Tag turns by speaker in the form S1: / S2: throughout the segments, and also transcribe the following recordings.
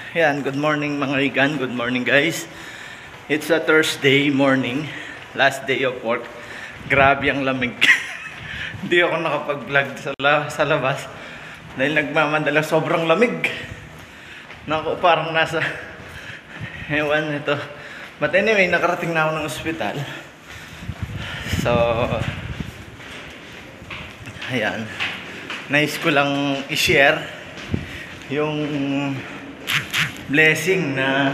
S1: Yan, good morning mga Rigan, good morning guys. It's a Thursday morning, last day of work. Grabe ang lamig. Hindi ako nakapag-vlog sa labas dahil nagmamandala, sobrang lamig. Naku, parang nasa ewan ito. But anyway, nakarating na ako ng ospital. So ayan, nais ko lang i-share yung blessing na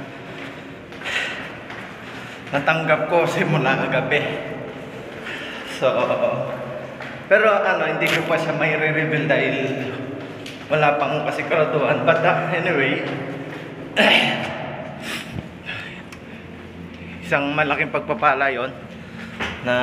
S1: natanggap ko simula kagabi. So pero hindi ko pa siya may re-reveal dahil wala pang kasiguraduhan. But anyway, isang malaking pagpapala yon na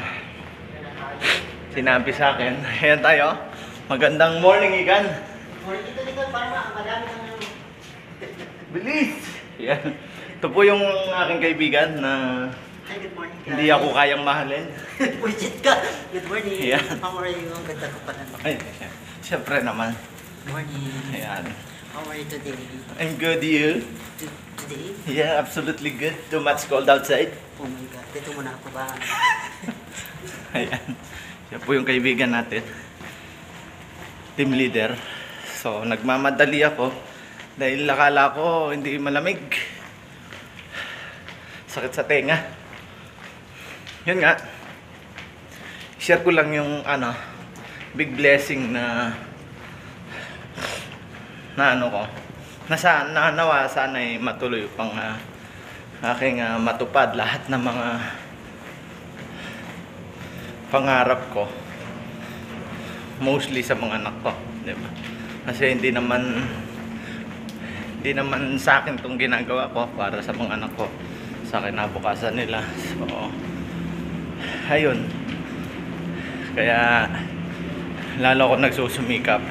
S1: sinabi sa akin. Ayan tayo. Magandang morning, Igan.
S2: Morning dito, parang madami ng
S1: Bilis! Yan. Ito po yung aking kaibigan na
S2: Hi, good morning.
S1: hindi ako kayang mahalin.
S2: Pujit ka. Good morning.
S1: Yeah.
S2: How are you? Ang ganda ko pa naman.
S1: Ay, siyempre naman.
S2: Good morning.
S1: Ayan.
S2: How are you today?
S1: I'm good, you?
S2: Today?
S1: Yeah, absolutely good. Too much cold outside.
S2: Oh my God. Dito muna ako ba?
S1: Ayan. Siya po yung kaibigan natin. Team leader. So, nagmamadali ako. Dahil akala ko hindi malamig. Sakit sa tenga. Yun nga. Share ko lang yung big blessing na ko. Nawa sana ay matuloy pang aking matupad lahat ng mga pangarap ko. Mostly sa mga anak ko, di ba? Kasi hindi naman sa akin itong ginagawa ko, para sa mga anak ko, sa kinabukasan nila. So ayun, kaya lalo ako nagsusumikap.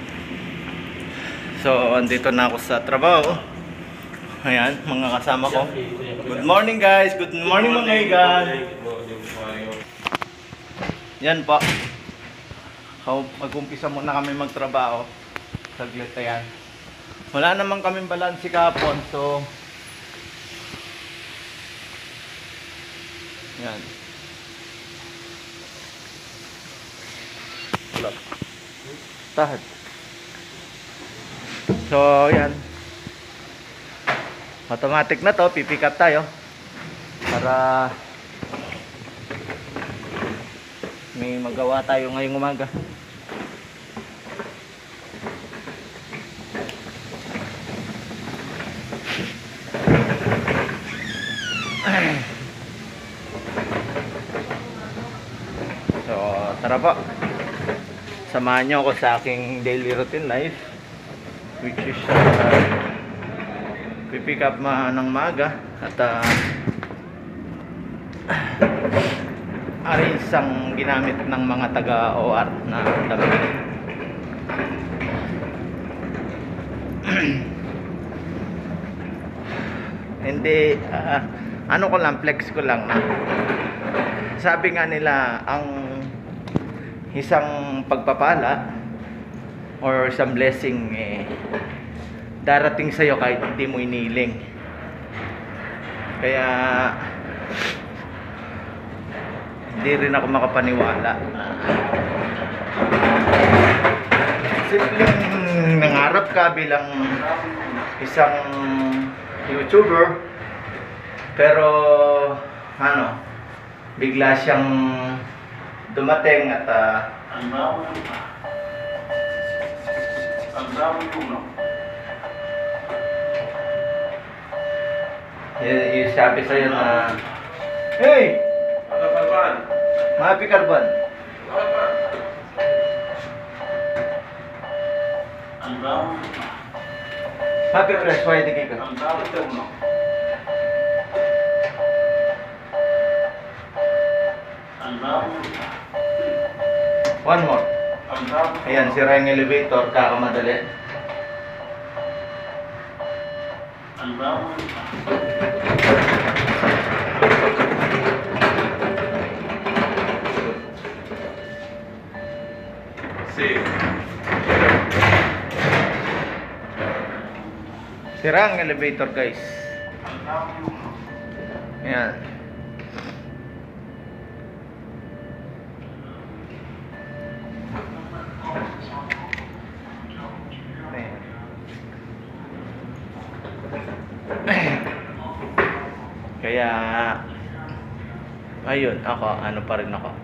S1: So andito na ako sa trabaho. Ayan, mga kasama ko. Good morning guys, good morning mga Igan. Yan po, mag-umpisa muna kami magtrabaho. Saglit, ayan. Wala naman kaming balansi kahapon, so yan. Tahad. So yan, automatic na to, pipick up tayo para may magawa tayo ngayong umaga. So tara po, samahan nyo ako sa aking daily routine life, which is pipick up ng maaga at arrange ang ginamit ng mga taga-OR na damit. Hindi ko lang, flex ko lang na sabi nga nila, ang isang pagpapala or isang blessing darating sa'yo kahit hindi mo iniling. Kaya hindi rin ako makapaniwala. Simpleng nangarap ka bilang isang YouTuber, pero bigla siyang dumating at yung sabi sa'yo na, hey! Happy Karban! Happy Fresh, why di ka? One more. Ayan, sira yung elevator, kakamadali. Sira ang elevator, guys. Ayan. Kaya ayun, ako ano pa rin ako.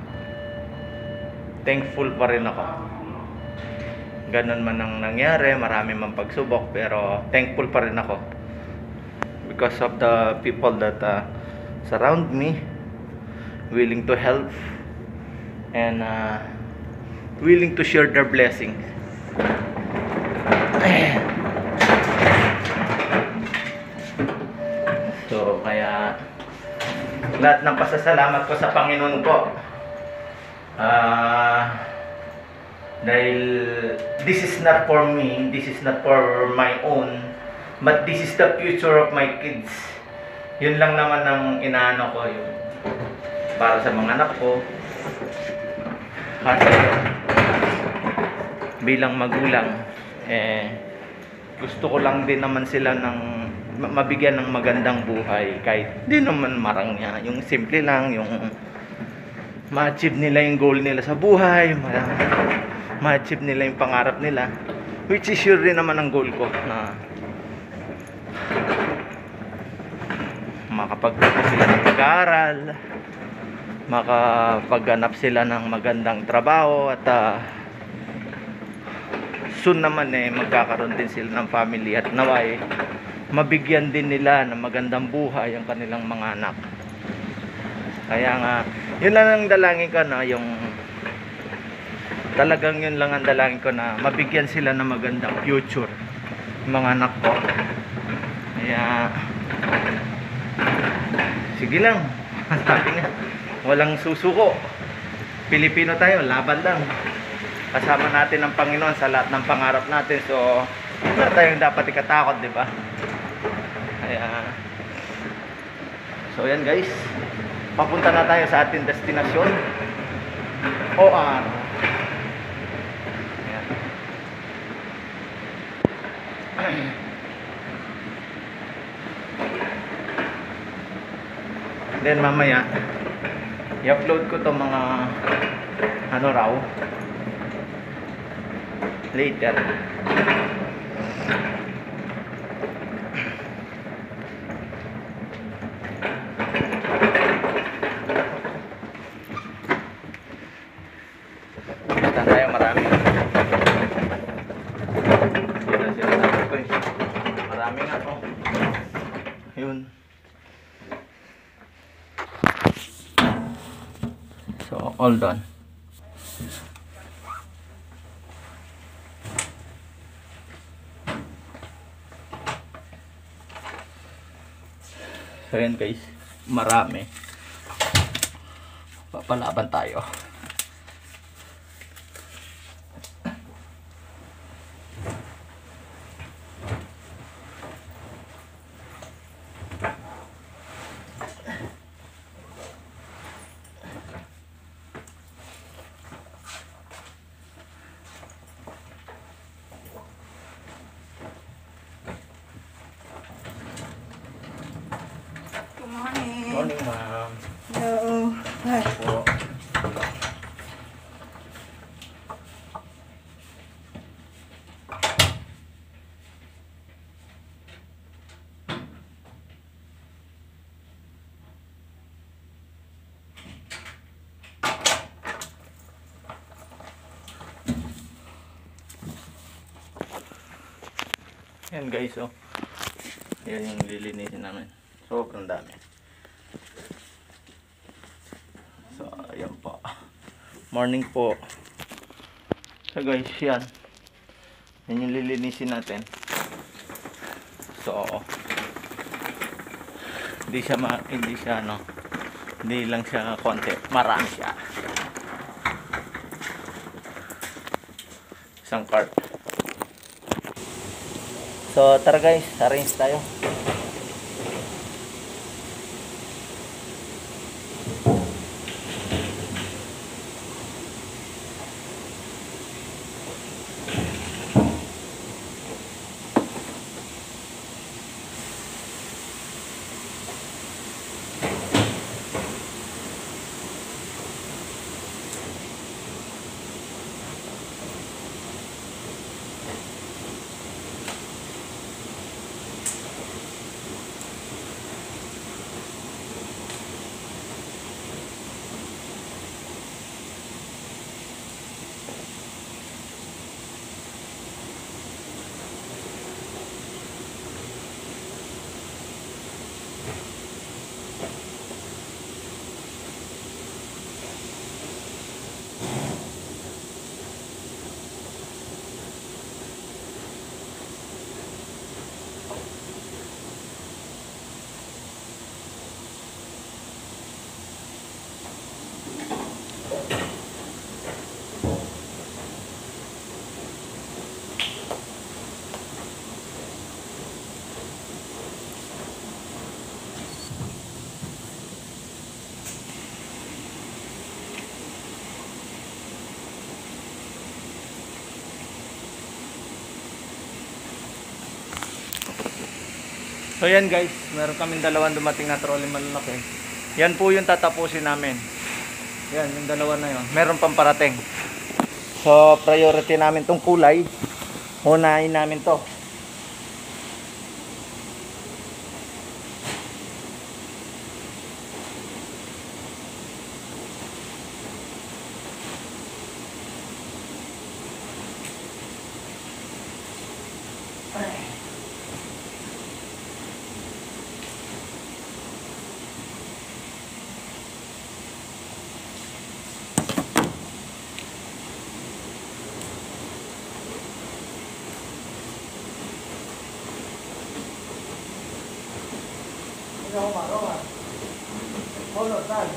S1: Thankful pa rin ako. Ganun man ang nangyari, marami man pagsubok, pero thankful pa rin ako because of the people that surround me, willing to help and willing to share their blessings. So kaya lahat ng pasasalamat ko sa Panginoon ko, dahil this is not for me, this is not for my own, but this is the future of my kids. Yun lang naman ang inaano ko, yun para sa mga anak ko. Kasi bilang magulang, gusto ko lang din naman sila ng mabigyan ng magandang buhay, kahit di naman marang niya, yung simple lang, yung ma-achieve nila yung goal nila sa buhay, ma-achieve nila yung pangarap nila, which is sure rin naman ang goal ko, na makapagtapos sila ng pag-aaral, makapaghanap sila ng magandang trabaho, at soon naman magkakaroon din sila ng family, at naway mabigyan din nila ng magandang buhay ang kanilang mga anak. Kaya nga, yun lang ang dalangin ko, na yung talagang yun lang ang dalangin ko, na mabigyan sila ng magandang future mga anak ko. Kaya sige lang. Sabi nga, walang susuko. Pilipino tayo, laban lang. Kasama natin ang Panginoon sa lahat ng pangarap natin. So wala tayong dapat ikatakot, di ba? Kaya so yan guys, papunta na tayo sa ating destinasyon, OR. Then mamaya i-upload ko to mga ano raw later. Basta tayo marami. Yun ang sinasabi ko eh. Marami nga po. Yun. So, all done. So, yan guys. Marami. Papalaban tayo. Morning, ma'am.
S3: Hello. Hi.
S1: Po. Yan guys, oh. Yan yung lilinisin namin. Sobrang dami. So, ayan po. Morning po. So guys, yan. Yan yung lilinisin natin. So, hindi siya ano, hindi lang siya konti. Marami siya. Isang cart. So, tara guys, arrange tayo. So yan guys, meron kaming dalawang dumating na trolley malalaki. Yan po yung tatapusin namin. Yan, yung dalawa na yun. Meron pang parating. So priority namin tong kulay. Unahin namin to. Roma. Hold on, sir.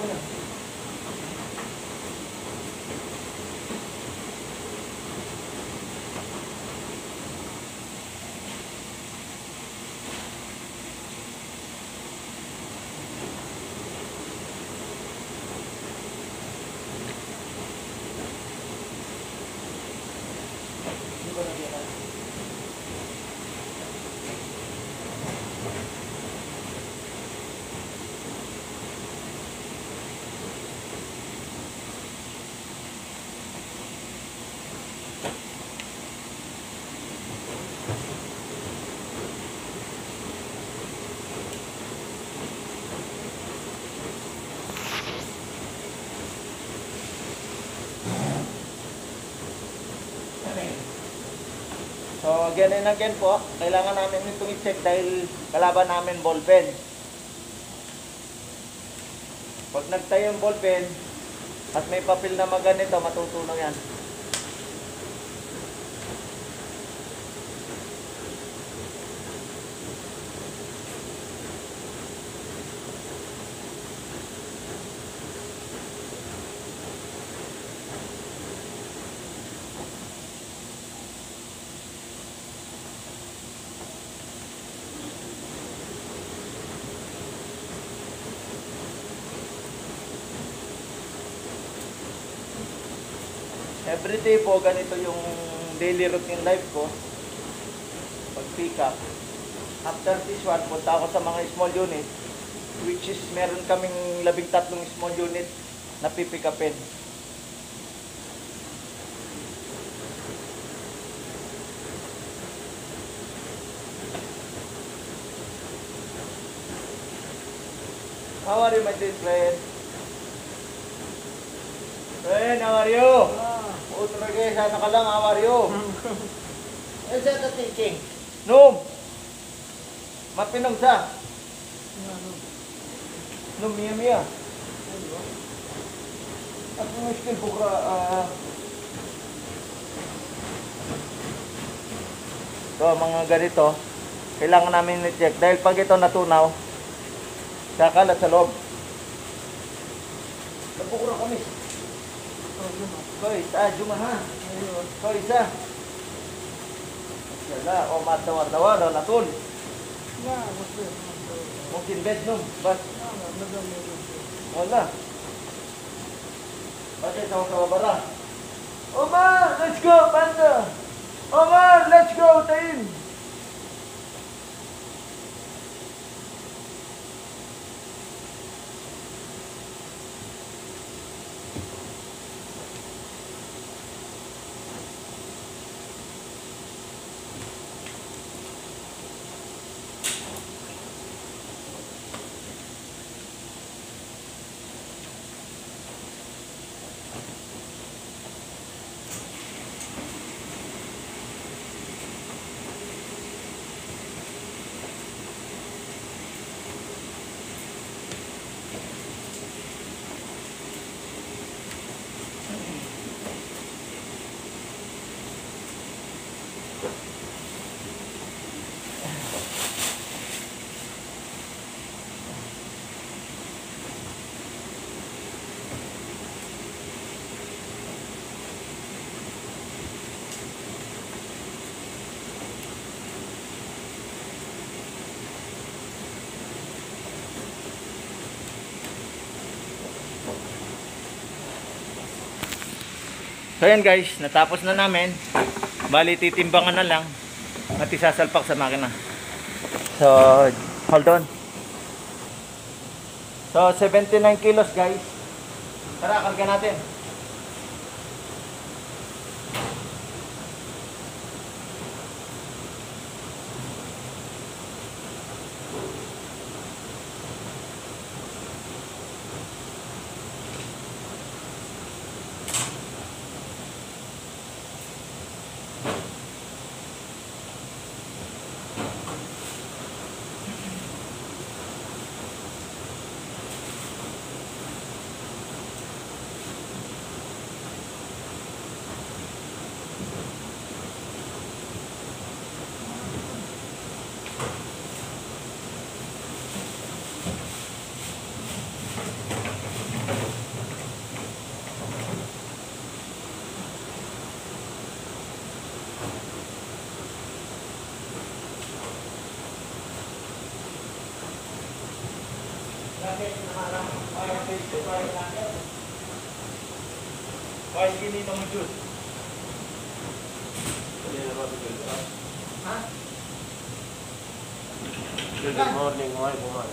S1: So again and again po, kailangan namin itong i-check dahil kalaban namin ballpen. Pag nagtayo yung ballpen at may papel na maganito, matutunaw yan. Everyday po, ganito yung daily routine life ko. Pag pick up. After this one, punta ako sa mga small unit. Which is, meron kaming 13 small unit na pipick upin. How are you, my dear friend? Friend, how are you? Utro kayo, sana ka lang, how are you? Is that the thinking? No! Mapinong sa? No, miya. At muskil po ka, So, mga ganito, kailangan namin i-check. Dahil pag ito natunaw, kakalat sa loob. Nagpukura kami. Koy, juma ha. Koy, isa. Yala, o matawar-tawar, o natul. Mungkin bed nung, bas. Wala. Bakit sama-sama bara? Omar, let's go, panda. Omar, let's go, taim. So yan guys, natapos na namin. Bali titimbangan na lang at isasalpak sa makina. So Hold on. So, 79 kilos guys. Tara, karga natin. Why gini mo jud? Ha?
S4: Good morning, mga ibuman.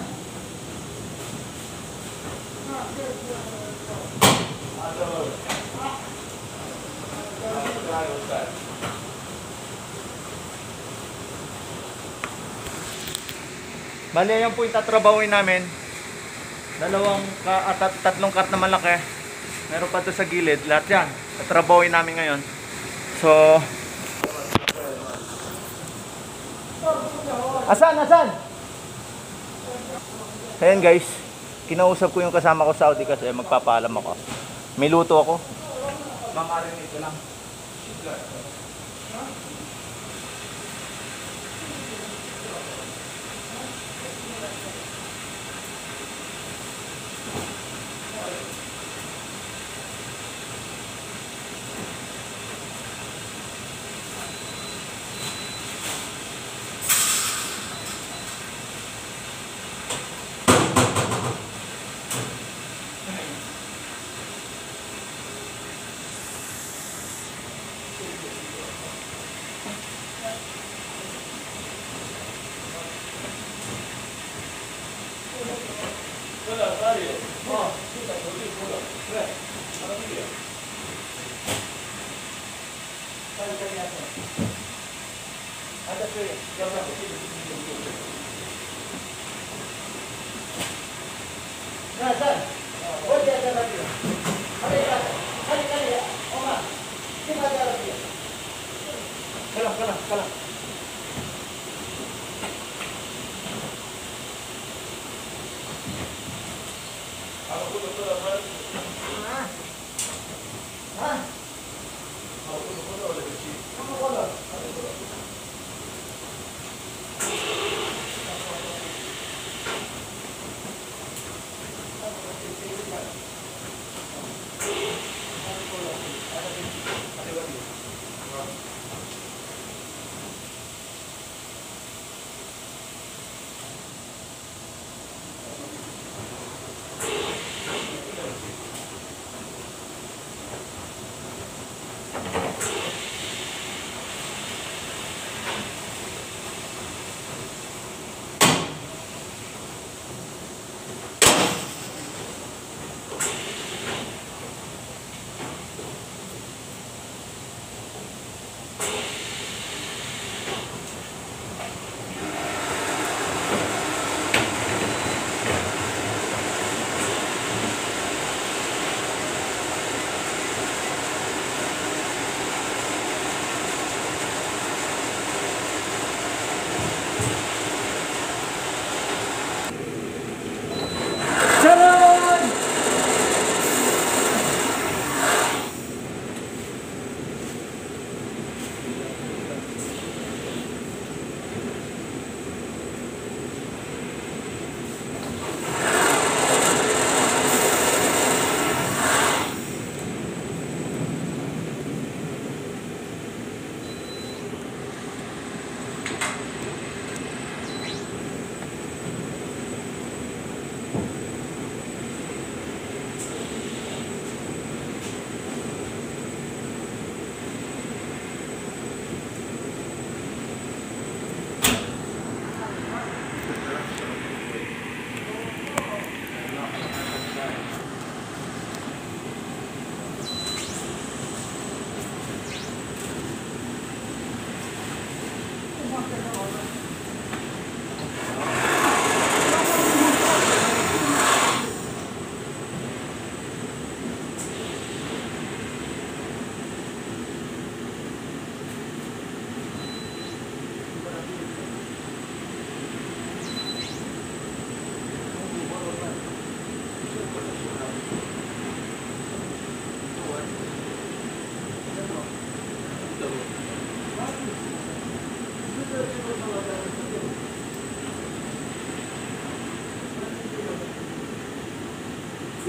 S1: Bali, yan po yung tatrabawin namin. Tatlong cut na malaki. Meron pa to sa gilid. Lahat yan. Tatrabawin namin ngayon. So, asan? Ayan guys. Kinausap ko yung kasama ko sa Saudi kasi magpapaalam ako. May luto ako. Mamarinate ko lang. Kalam.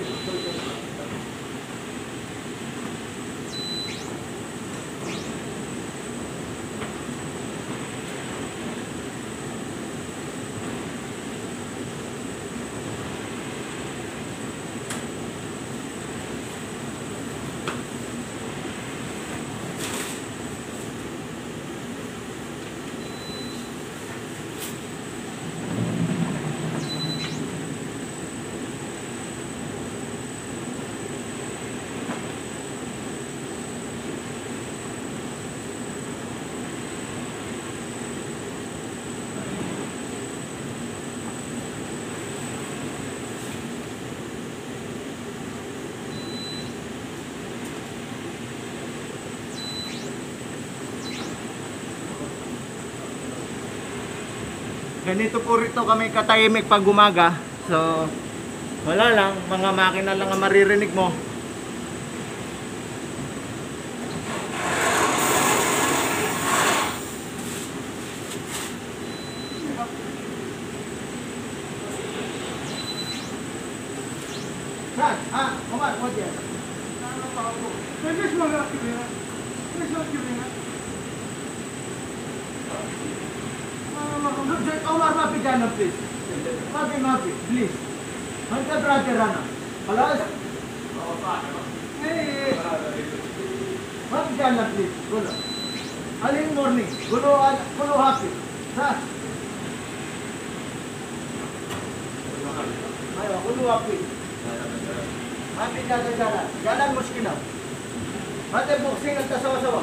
S1: Ganito po rito kami katahimik pag umaga. So, wala lang, mga makina lang ang maririnig mo. Saan? Omar, what yan? Omar, mapi dyan, please. Mapi, please. Hanta brother, Rana. Palas? Hey. Mapi dyan, please. Gulo. Aling morning. Gulo happy. Ha? Ayo, gulo happy. Mapi jalan. Jalan muskina. Mate boxing at sawa-sawa.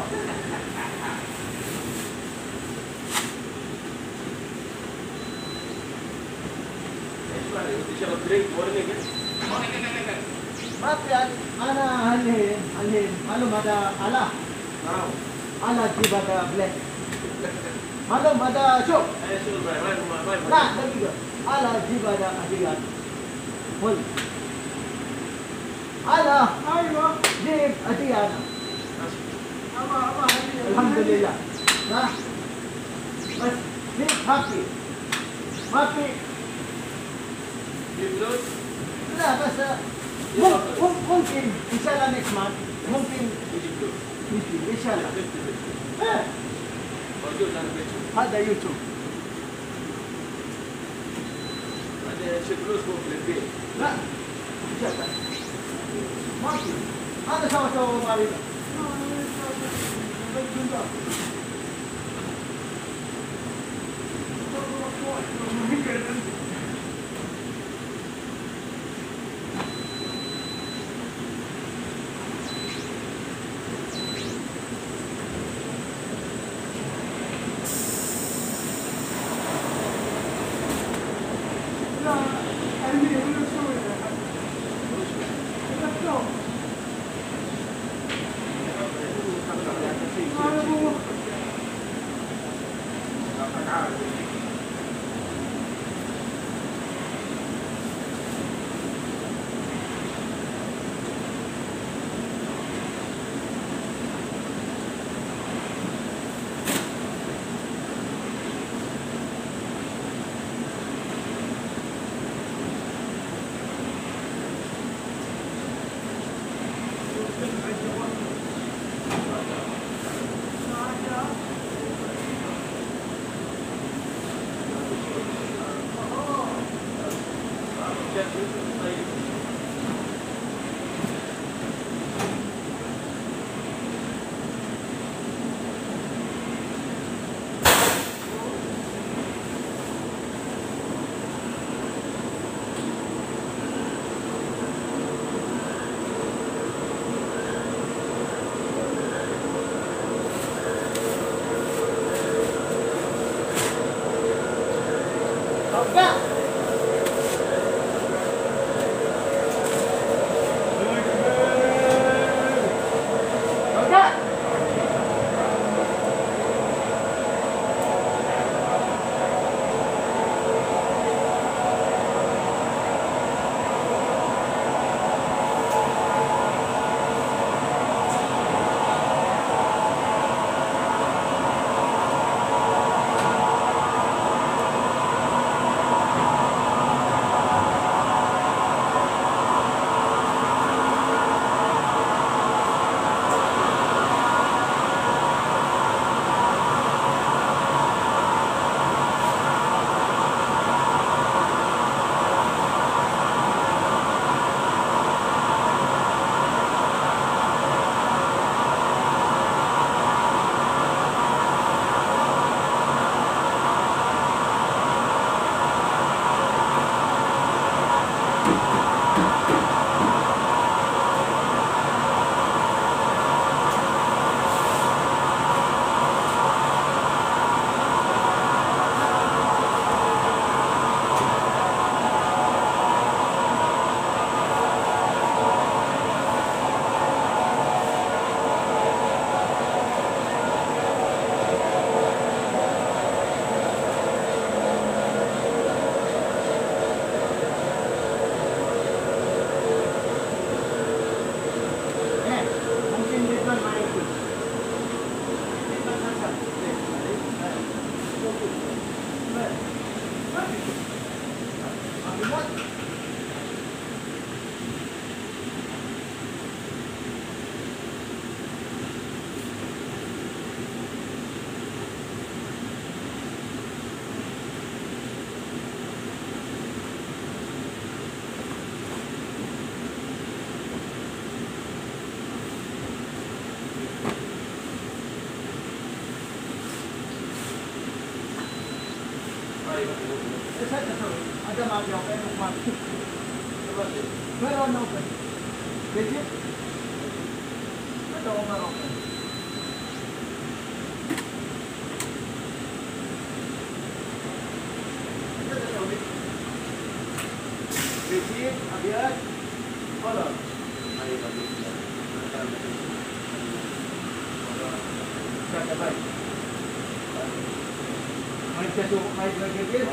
S1: Mapi ana halin. Malum ada ala. Ala jibada black. Malum ada shop. Nah, lagi ke? Ala jibada adiyan. Hol. Ala, ayo. Jib adiyan. Alhamdulillah. Nah. Mas jib happy. Happy. Nah, basta mungkin inshallah next month mungkin inshallah ada YouTube nah inshallah mungkin ada sama-sama kali Meron open. Legit? Meron open. Legit, abiat. Hold on. Sabay. May kasuk, may legit.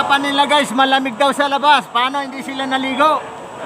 S1: usapan nila guys, malamig daw sa labas. Paano hindi sila naligo?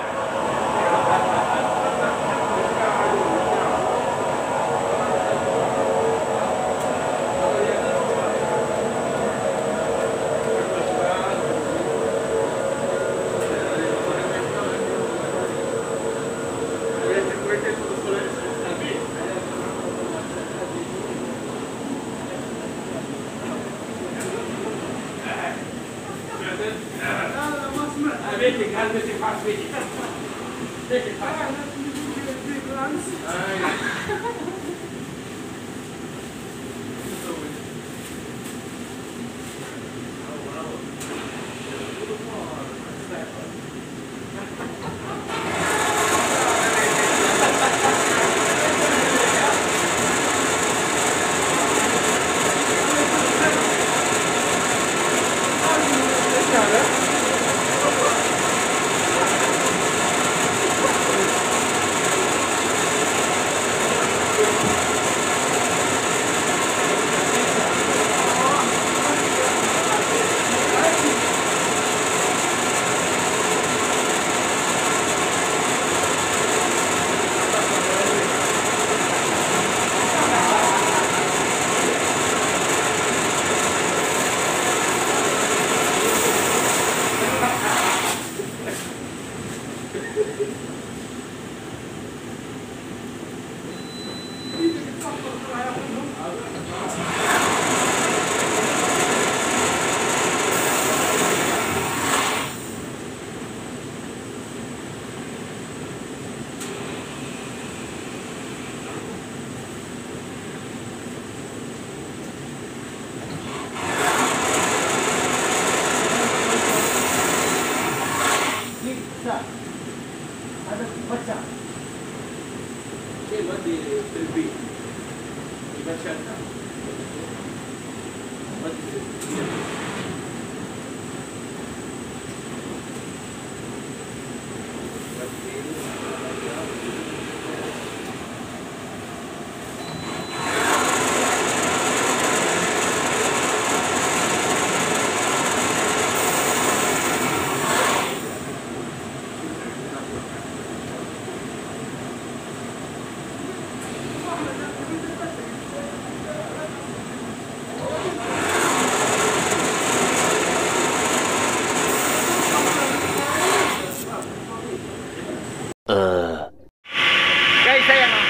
S1: Guys, ayan o.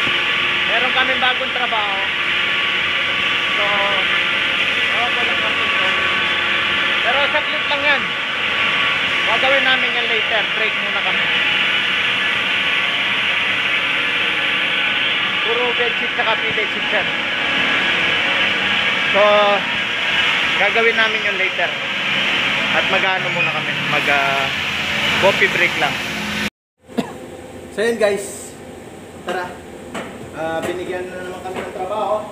S1: Meron kami bagong trabaho. So, walang kapit ko. Pero saglit lang yan. Gagawin namin yan later. Break muna kami. Puro bedsheet saka bedsheet yan. So, gagawin namin yun later. At mag-ano muna kami. Coffee break lang. So yun guys, tara, binigyan na naman kami ng trabaho.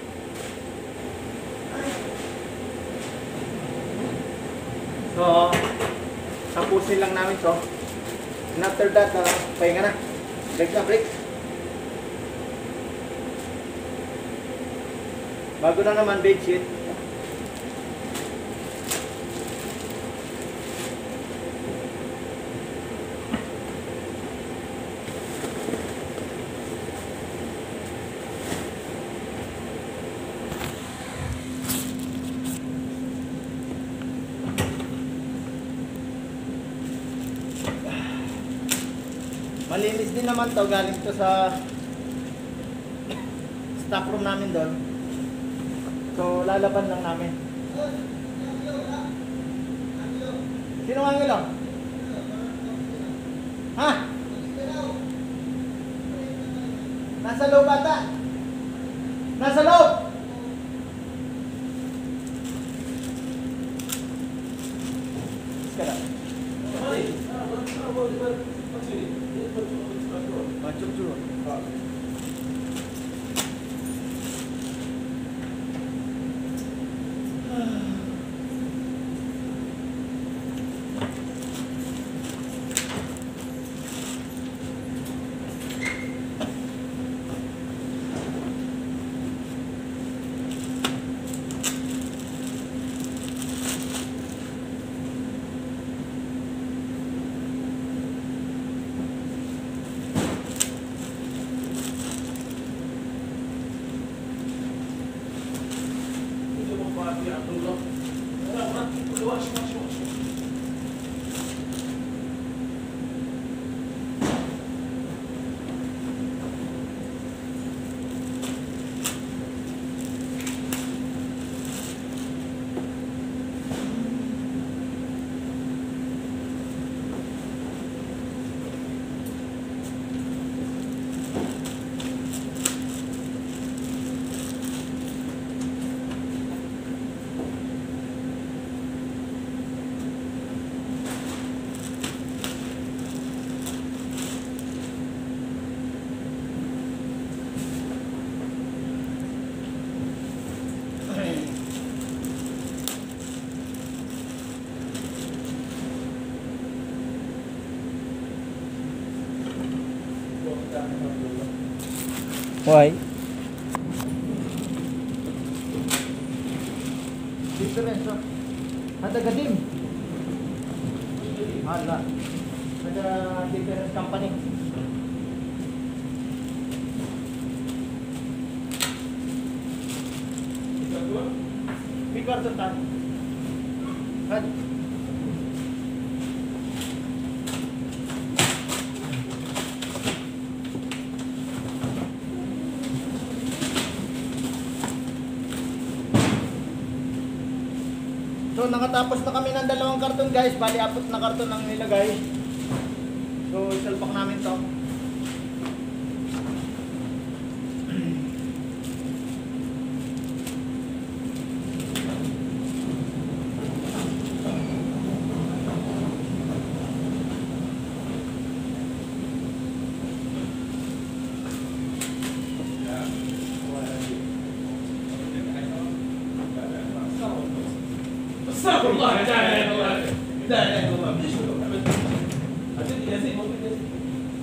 S1: So, tapusin lang namin to. And after that, pahinga na. Break na, break. Bago na naman bedsheet. Malinis din naman to, galing to sa staff room namin doon. So lalaban lang namin. Sino ang ilo? Ha? Nasa loob ata? Nasa loob! Iska lang. Macam-macam. Why? Difference, oh. Ada gadim. Hala. Ada difference company. Bigger than that. Had. So nakatapos na kami ng 2 karton guys, bali 4 na karton ang nilagay. So isalpak namin to.
S4: استغفر الله لا اله الا الله لا اله الا الله ليش كله يا زين موجود يا زين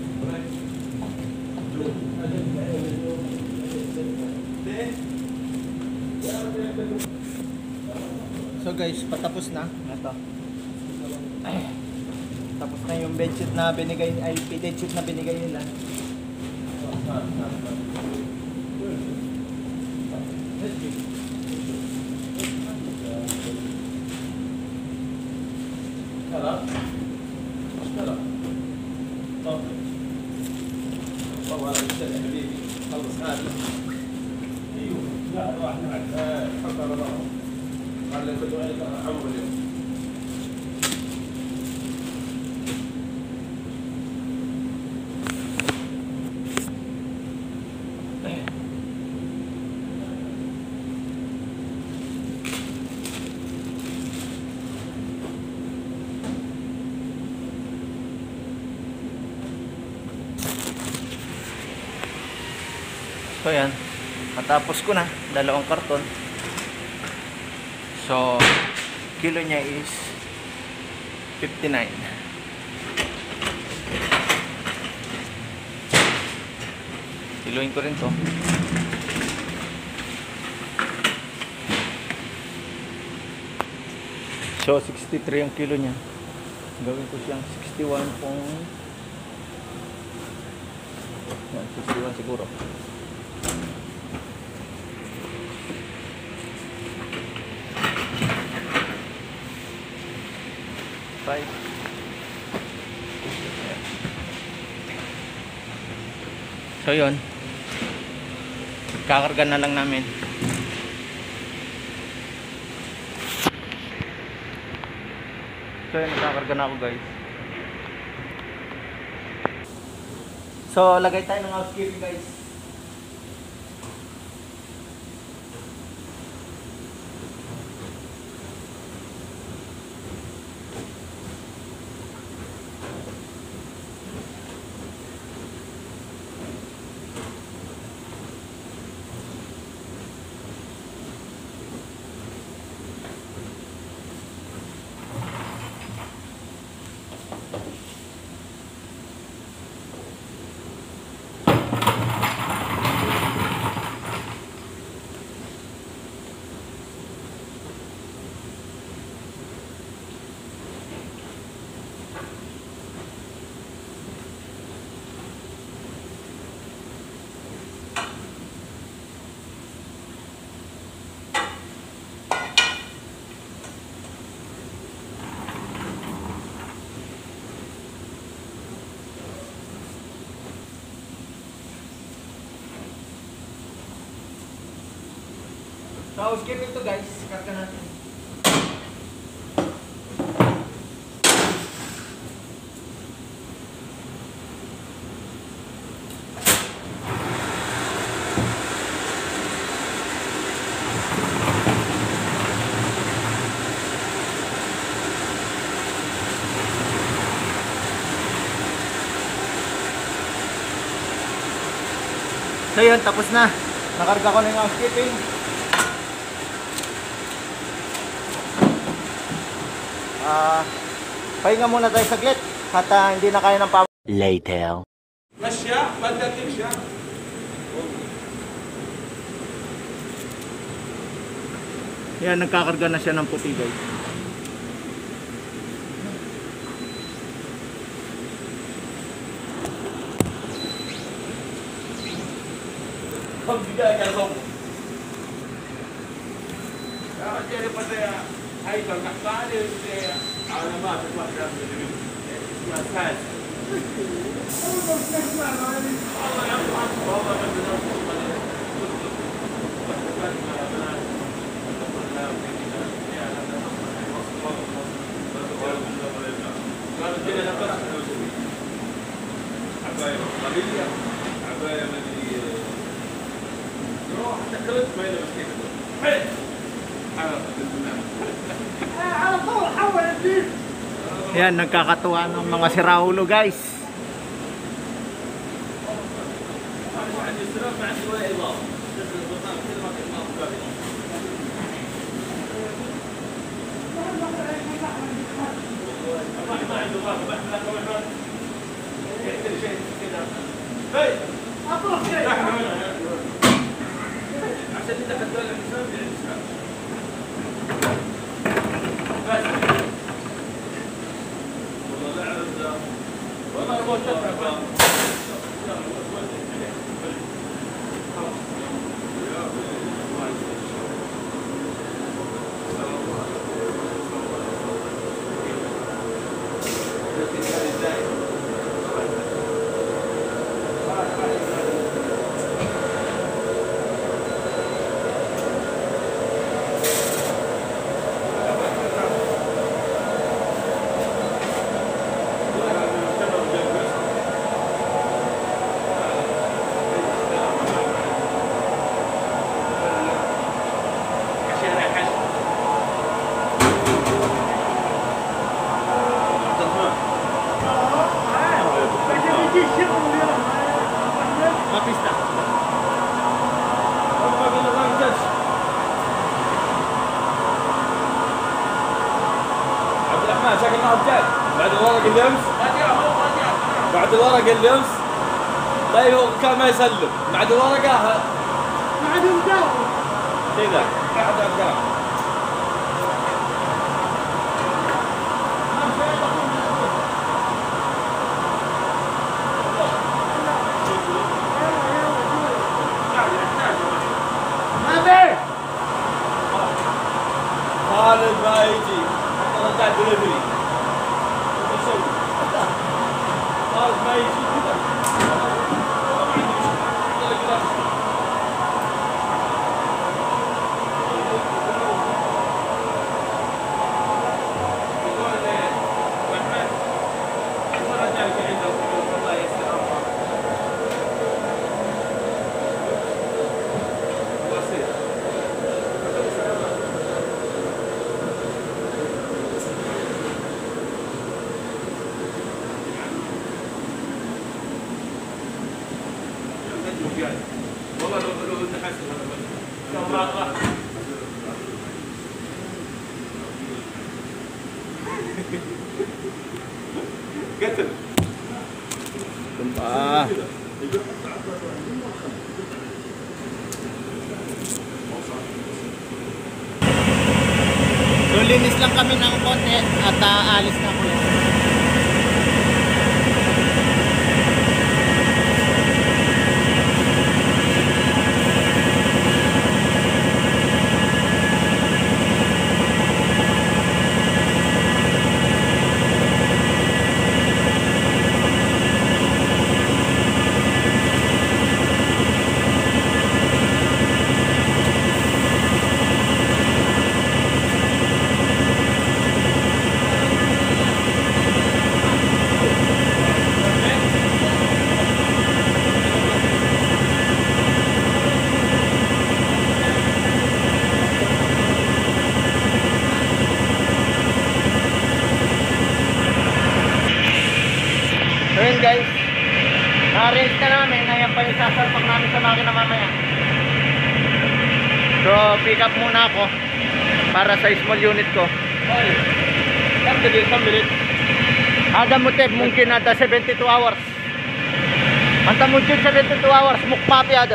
S1: So guys, patapos na. Ito. Tapos na yung bedsheet na binigay, ay bedsheet na binigay nila.
S4: هلا هلا طيب طبعا يا حبيبي خلص هذا ايوه لا راح نعد حط على بعض على كل واحد عمر اليوم
S1: So yan, matapos ko na 2 karton. So kilo niya is 59. Kiloin ko rin to. So 63 ang kilo niya. Gawin ko siyang 61 kung 61 siguro. So yun, kakarga na lang namin. So yun, kakarga na ako guys. So lagay tayo ng housekeeping guys. So housekeeping to guys, karga natin. So yun, tapos na. Nakarga ko na yung housekeeping. Pahinga muna tayo saglit at hindi na kaya ng power.
S2: Later.
S4: مشى ما تقدر تمشي.
S1: Yan, nagkakarga na siya ng puti guys.
S4: خذ دقائق على ضوء. يا رجال بدي هيكل قحطاني علامات الواحدة اسمها ساس. والله يا والله قالوا الدنيا نقص عباية قليلة عباية مدري روح تكلت ما يلبس كيف حلو على طول حول الدين.
S1: Yan, nagkakatuwa ng mga siraulo guys.
S4: عندي استراف ما عندي ولا إضافة. ما عنده ضغط بحث وحرج يحتاج شيء كذا هاي اطرح شيء عشان انت حتى الحساب يعني بس والله لا اعرف ده والله ابغى اتابع شكل ما بجاي بعد الورق اللمس بعد الورق اللمس لا هو كان ما يسلم بعد الورقه ما عاد يمداوم كذا ما عاد يمداوم خالد ما يجي رجع دليفري ايش يسوي؟ خالد ما يجي كذا والله لو تحسن هذا قتل
S1: So linis lang kami ng konti at aalis na ako. So yun guys, na-arrange na namin. Ayan pa yung sasalpak namin sa makina mamaya. So pick up muna ako para sa small unit ko. Ada mo tape mungkin ada 72 hours. Anta mo dyan 72 hours, mukmapi ada.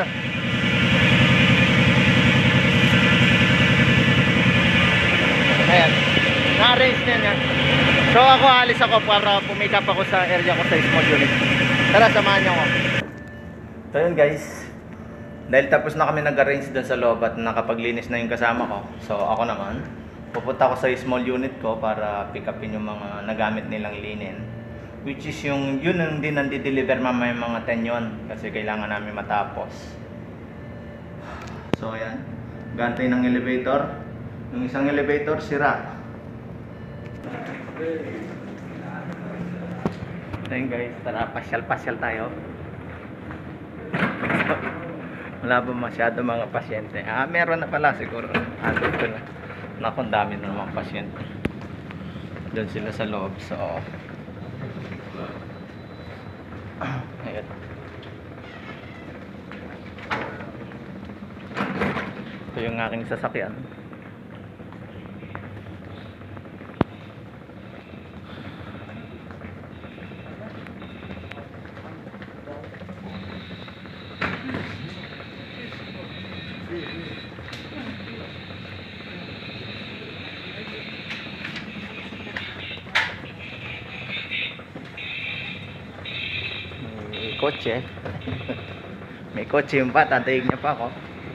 S1: Ayan, na-arrange na yan. So ako, alis ako para pumikap ako sa area ko sa small unit. Tara, samahan niyo ako. So yun guys, dahil tapos na kami nag-arrange doon sa loob at nakapaglinis na yung kasama ko. So ako naman, pupunta ako sa small unit ko para pick upin yung mga nagamit nilang linen. Which is yun ang din nandi-deliver mamaya yung mga 10 yun. Kasi kailangan namin matapos. So ayan, gantay ng elevator. Yung isang elevator, sira. Ayun guys, tara, pasyal-pasyal tayo. Wala ba masyado mga pasyente? Meron na pala siguro. Dito na. Naku, ang dami na mga pasyente. Doon sila sa loob. So, ayan. Ito yung aking sasakyan. Kotse. May kotse yung pa, tatayin niya pa ako.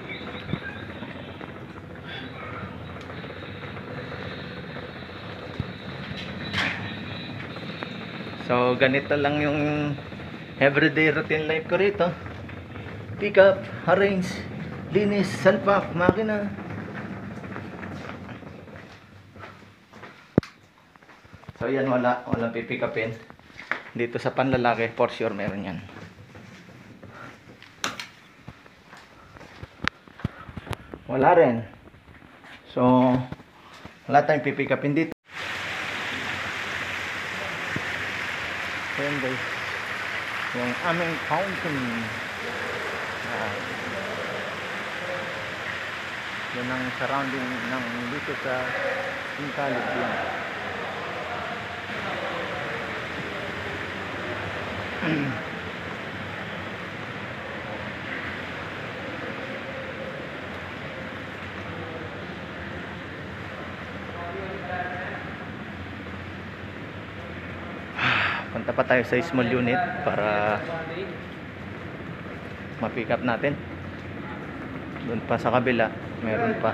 S1: So ganito lang yung everyday routine life ko rito. Pick up, arrange, linis, salpak, makina. So yan, walang pipick upin. Dito sa panlalaki, for sure meron yan. Wala rin. So, wala tayong pipick upin dito. Ayan guys, yung aming fountain. Yan ang surrounding ng dito sa Intalib yan. Punta pa tayo sa small unit para ma-pick up natin. Doon pa sa kabila, meron pa.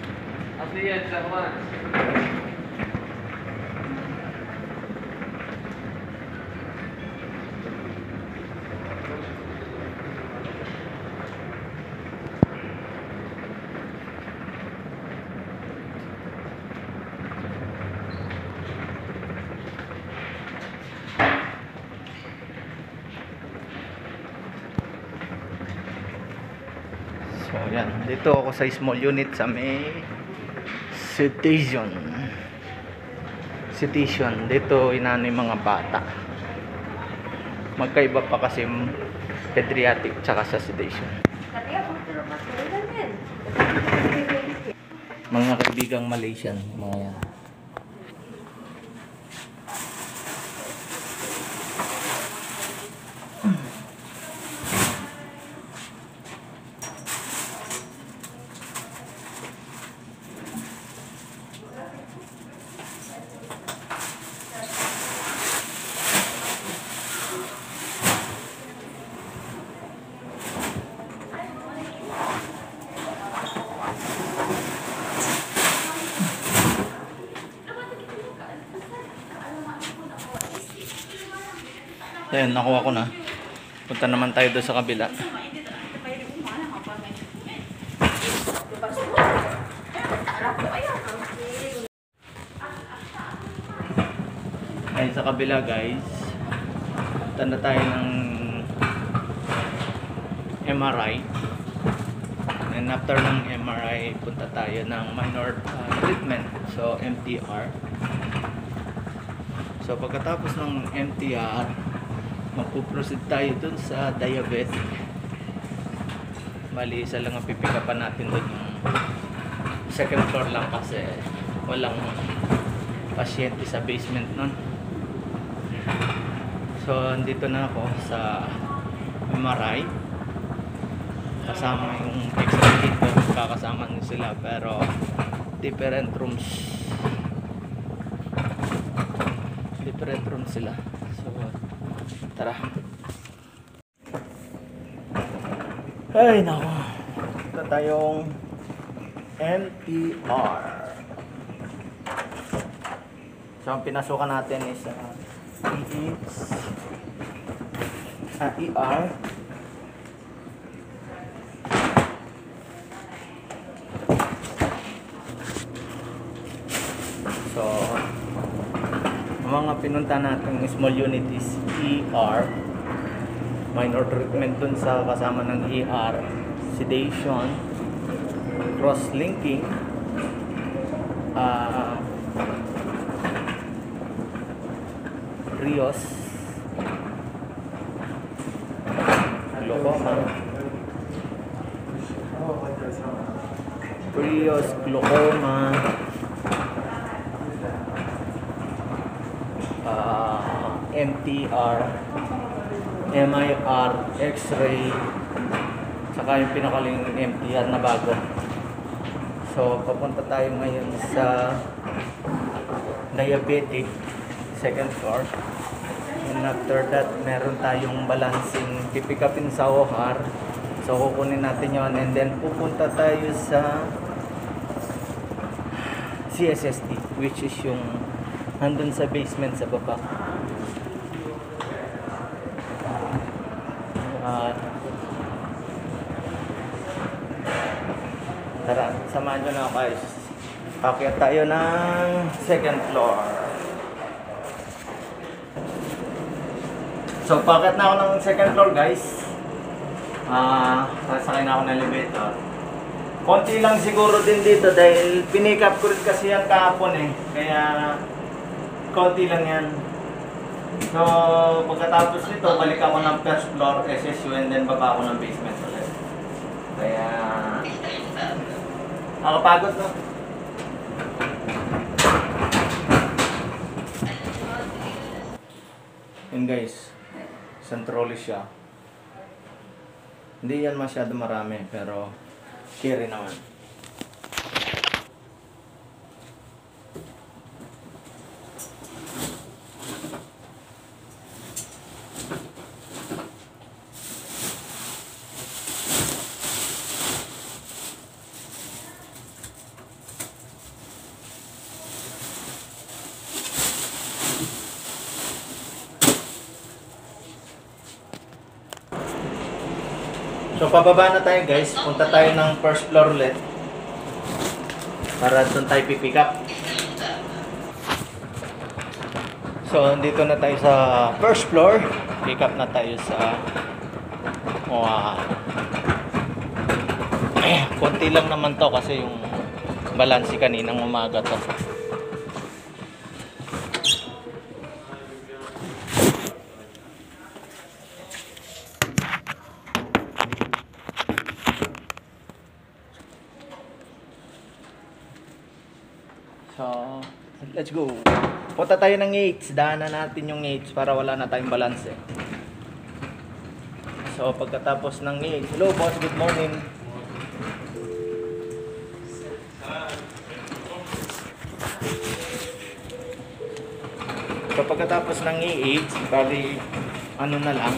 S1: So yan, dito ako sa small unit sa may citation. Dito inano yung mga bata. Magkaiba pa kasi pediatric tsaka sa sedation. Mga kaibigang Malaysian, mga yan. Ayan, nakuha ko na. Punta naman tayo doon sa kabila. Ayan sa kabila guys. Punta na tayo ng MRI. And after ng MRI, punta tayo ng minor treatment. So MTR. So pagkatapos ng MTR, magpuproceed tayo dun sa diabetic. Bali, isa lang ang pipikapan natin dun, yung second floor lang kasi walang pasyente sa basement nun. So andito na ako sa MRI. Kasama yung x-ray dito, kakasama nyo sila, pero different rooms sila. So tara. Ay nako, ito tayong NPR. So ang pinasukan natin is ER. So ang mga pinunta natin small unit is ER. Minor treatment dun sa kasama ng ER, sedation, cross-linking, Rios, glaucoma, glaucoma, MTR, MIR, X-ray, saka yung pinakaling MTR na bago. So papunta tayo ngayon sa diabetic, second floor. And after that, meron tayong balancing pipick upin sa OR. So kukunin natin yon, and then pupunta tayo sa CSSD, which is yung nandun sa basement sa baba. Tara, samahan nyo na ako guys. Pakyat tayo ng second floor. So pakyat na ako ng second floor guys. Sasakay na ako ng elevator. Konti lang siguro din dito dahil pinick up ko rin kasi yan kahapon eh. Kaya konti lang yan. So pagkatapos nito, balik ako ng first floor SSU, and then baba ako ng basement ulit. Kaya nakapagod no? Yun guys, isang trolley siya. Hindi yan masyado marami, pero carry naman. So pababa na tayo guys, punta tayo ng first floor ulit para doon tayo pipick up. So dito na tayo sa first floor, pick up na tayo sa konti lang naman to kasi yung balance kaninang umaga to. So, let's go. Punta tayo ng 8. Daanan natin yung 8 para wala na tayong balance eh. So, pagkatapos ng 8. Hello boss, good morning. So, pagkatapos ng 8, bali, ano na lang,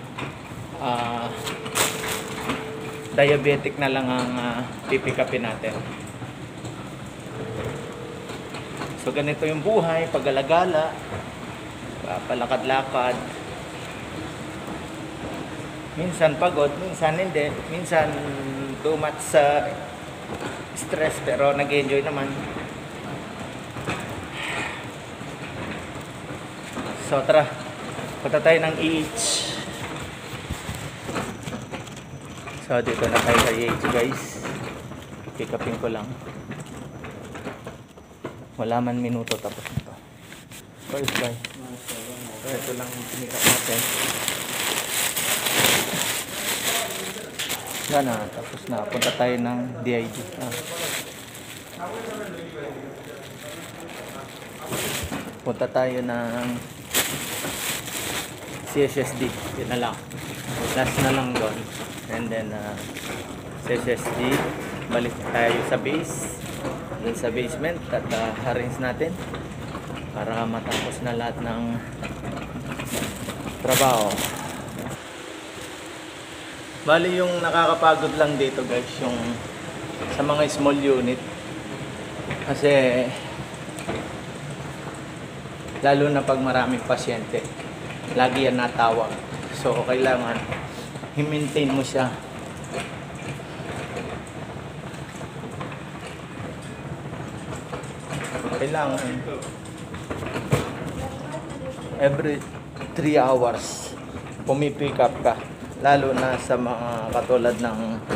S1: diabetic na lang ang pipick upin natin. So ganito yung buhay, pag-alagala, palakad-lakad. Minsan pagod, minsan hindi, minsan too much stress, pero nag-enjoy naman. So tara, punta tayo ng EH. So dito na tayo sa EH guys. Pick upin ko lang. Wala man minuto tapos nito. First guys. So ito lang yung pinikap natin. Yan na, tapos na. Punta tayo ng DIG. Punta tayo ng CSSD. Yun na lang. Last na lang doon. And then sa SSD, balik tayo sa base, dun sa basement, at arrange natin para matapos na lahat ng trabaho. Bali yung nakakapagod lang dito guys, yung sa mga small unit, kasi lalo na pag maraming pasyente, lagi yan natawag. So kailangan i-maintain mo siya. Kailangan every 3 hours pumipick up ka, lalo na sa mga katulad ng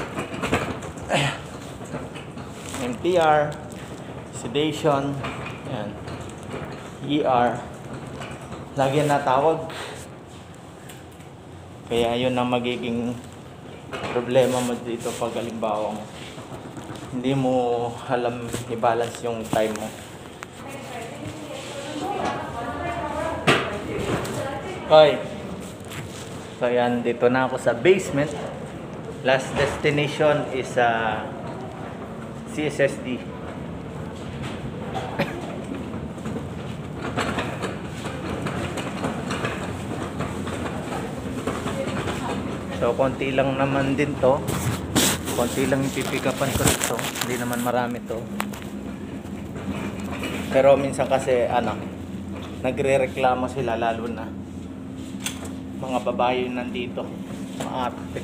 S1: NPR, sedation, yan, ER, lagi yan natawag. Kaya yun ang magiging problema mo dito pag halimbawa hindi mo alam i-balance yung time mo. Okay. So yan, dito na ako sa basement. Last destination is CSSD. So konti lang naman din to. Konti lang yung pipikapan ko dito. Hindi naman marami to. Pero minsan kasi nagre-reklamo sila, lalo na mga babae yung nandito, maarte.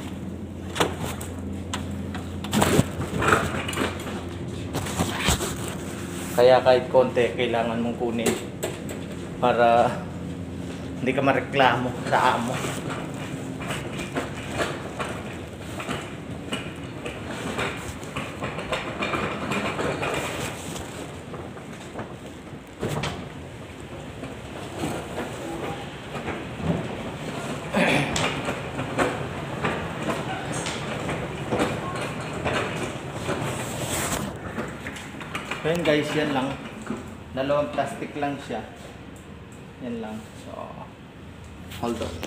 S1: Kaya kahit konti kailangan mong kunin para hindi ka mareklamo sa amo. Ayan guys, yan lang. Dalawang plastic lang siya. Yan lang. So, hold on.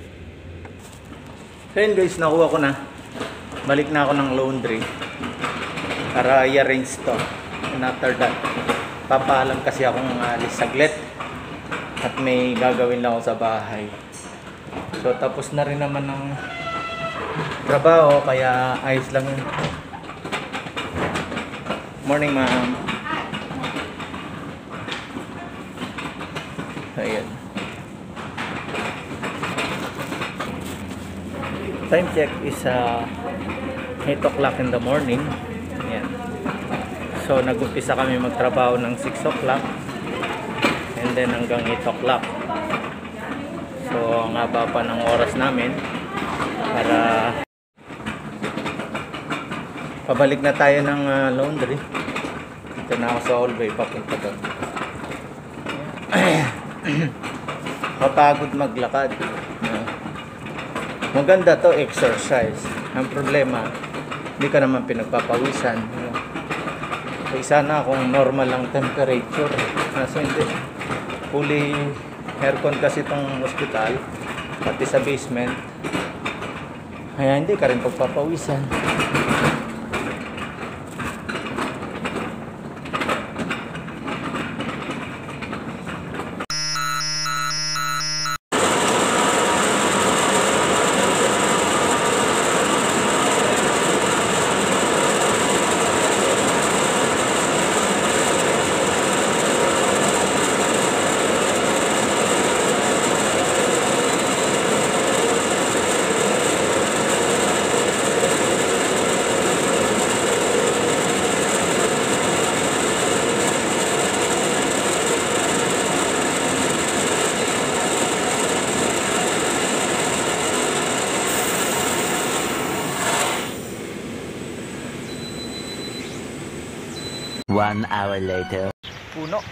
S1: Ayan guys, nakuha ko na. Balik na ako ng laundry para i-arrange to. And after that, papaalam kasi akong alis saglit. At may gagawin lang ako sa bahay. So, tapos na rin naman ng trabaho. Kaya ayos lang yun. Morning, ma'am. Ayan. Time check is 8 o'clock in the morning. Ayan. So nag-umpisa kami magtrabaho ng 6 o'clock and then hanggang 8 o'clock. So ang haba pa ng oras namin para pabalik na tayo ng laundry. Ito na ako sa hallway papunta doon. Mapagod maglakad. Maganda to, exercise. Ang problema, hindi ka naman pinagpapawisan. Sana kung normal lang temperature. Kaso hindi. Fully aircon kasi itong hospital, pati sa basement. Kaya hindi ka rin pagpapawisan.
S5: One hour later.
S1: Puno.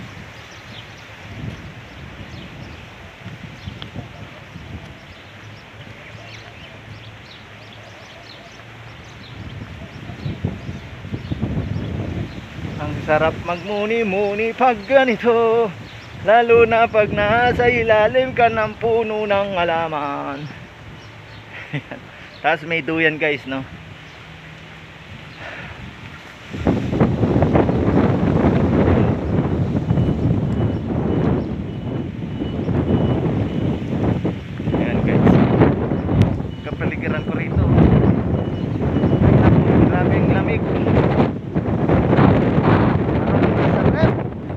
S1: Ang sarap magmuni-muni pag ganito, lalo na pag nasa ilalim ka ng puno ng halaman. Tapos may duyan guys, no? Ayan guys. Kapaligiran ko rito. Ay naku, grabe ang lamig. Parang masarap.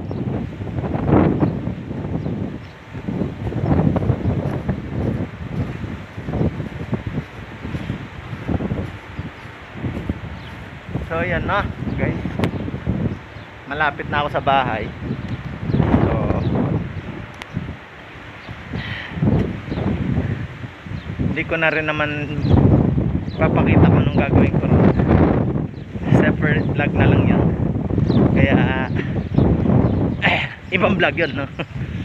S1: So ayan na guys, malapit na ako sa bahay. So hindi ko na rin naman papakita ko anong gagawin ko. Separate vlog na lang yun. Kaya ibang vlog yun, no?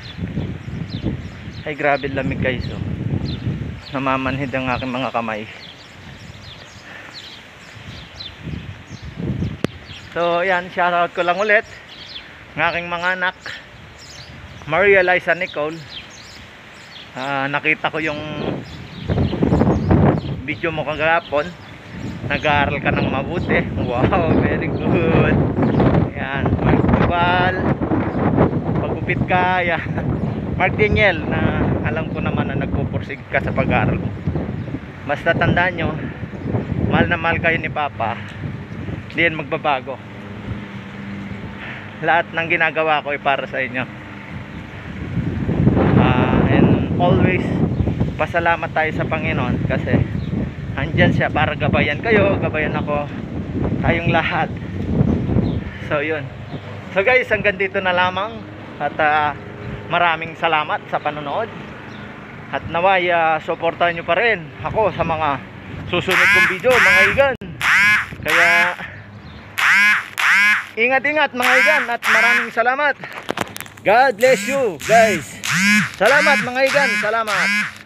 S1: Ay grabe lamig guys, oh. Namamanhid ang aking mga kamay. So yan, shoutout ko lang ulit ng aking mga anak, Maria, Liza, Nicole. Nakita ko yung video mo kagapon. Nag-aaral ka ng mabuti. Wow, very good. Yan, Mark Duval, pagupit ka. Yan. Mark Daniel, na alam ko naman na nagpupursig ka sa pag-aaral mo. Basta tandaan nyo, mahal na mahal kayo ni Papa. Hindi yan magbabago. Lahat ng ginagawa ko ay para sa inyo. And always pasalamat tayo sa Panginoon kasi andyan siya para gabayan kayo, gabayan ako, tayong lahat. So yun. So guys, hanggang dito na lamang. At maraming salamat sa panonood. At naway suportahan nyo pa rin ako sa mga susunod kong video, mga igan. Kaya ingat-ingat mga igan at maraming salamat. God bless you guys. Salamat mga igan, salamat.